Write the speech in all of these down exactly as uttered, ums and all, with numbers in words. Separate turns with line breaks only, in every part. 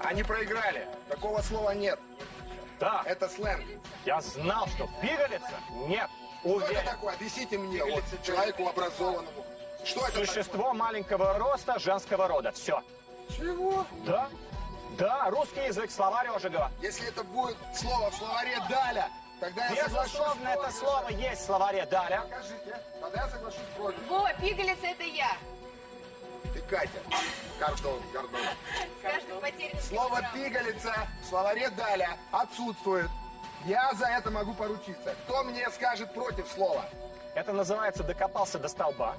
Они проиграли. Такого слова нет.
Да.
Это сленг.
Я знал, что пигалица нет.
Что
Уверен.
это такое? Объясните мне, вот, человеку образованному. Что это
Существо
такое?
маленького роста, женского рода. Все.
Чего?
Да. Да, русский язык, словарь Ожегова.
Если это будет слово в словаре «Даля», тогда я соглашусь.
Безусловно, это слово есть в словаре Даля.
Покажите. Тогда я соглашусь против.
Вова, пигалица это я.
Ты Катя. Кардон, кардон.
Каждый потерянный.
Слово «пигалица» в словаре «Даля» отсутствует. Я за это могу поручиться. Кто мне скажет против слова?
Это называется «докопался до столба».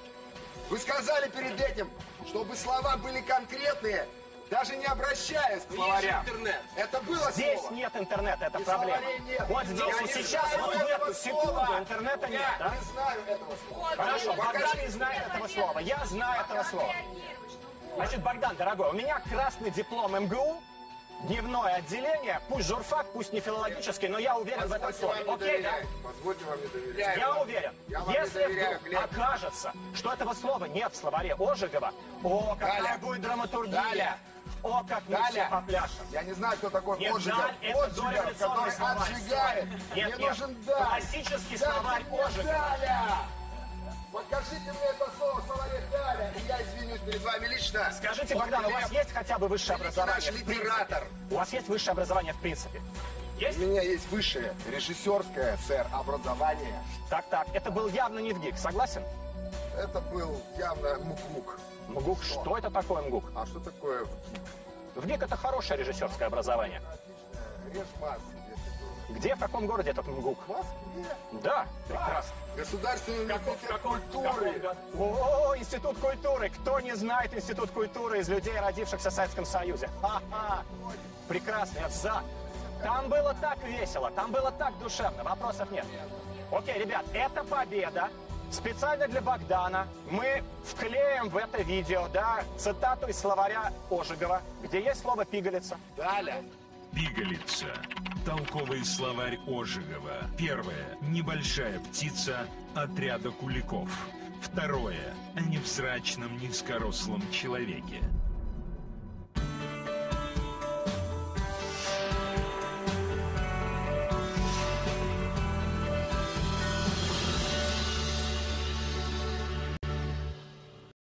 Вы сказали перед этим, чтобы слова были конкретные, даже не обращаясь к словарям.
интернет.
Это было
Здесь
слово?
нет интернета, это
И
проблема.
словарей нет.
Вот здесь
Я
и
не
сейчас,
знаю
вот в
этого
эту секунду
слова.
интернета нет,
Я
да?
не знаю этого слова.
Хорошо,
Покажи.
Богдан не знает этого слова, я знаю этого слова. Значит, Богдан, дорогой, у меня красный диплом эм гэ у, дневное отделение, пусть журфак, пусть не филологический, но я уверен в этом
Позвольте
слове.
вам не
Окей, да?
доверять. Позвольте вам не доверять.
Я уверен.
Я вам не
Если
доверяю,
вдруг
Глеб.
окажется, что этого слова нет в словаре Ожегова, о, какая
Галя.
будет драматургия,
Галя.
о, как мы
Галя.
все попляшем.
Я не знаю, кто такой
Нет,
Оджигов.
Даль, это
Оджигов,
дореволюционный
который
словарь.
отжигает.
Нет,
Мне
нет.
нужен Даль.
Классический
Дайте
словарь
мне
Оджигова.
Даля. Покажите мне это слово в словаре Даля, и я извинюсь перед вами лично.
Скажите,
Вот
Богдан, у вас
Глеб,
есть хотя бы высшее
великий
образование?
наш
в принципе?
литератор.
У вас есть высшее образование в принципе? Есть?
У меня есть высшее режиссерское, сэр, образование.
Так, так, это был явно не ВГИК, согласен?
Это был явно МГУК.
МГУК, что это такое МГУК?
А что такое ВГИК?
ВГИК это хорошее режиссерское образование.
Отлично. Режмас, если что.
Где, в каком городе этот МГУК?
В Москве.
Да, прекрасно.
Государственный
В каком-
университет
в каком- в
культуры.
каком году? О, Институт культуры. Кто не знает Институт культуры из людей, родившихся в Советском Союзе? Ха-ха. Прекрасно, я за. Там было так весело, там было так душевно, вопросов нет. Окей, ребят, это победа. Специально для Богдана мы вклеим в это видео, да, цитату из словаря Ожегова, где есть слово «пигалица».
Даля.
Пигалица. Толковый словарь Ожегова. Первое. Небольшая птица отряда куликов. Второе. О невзрачном низкорослом человеке.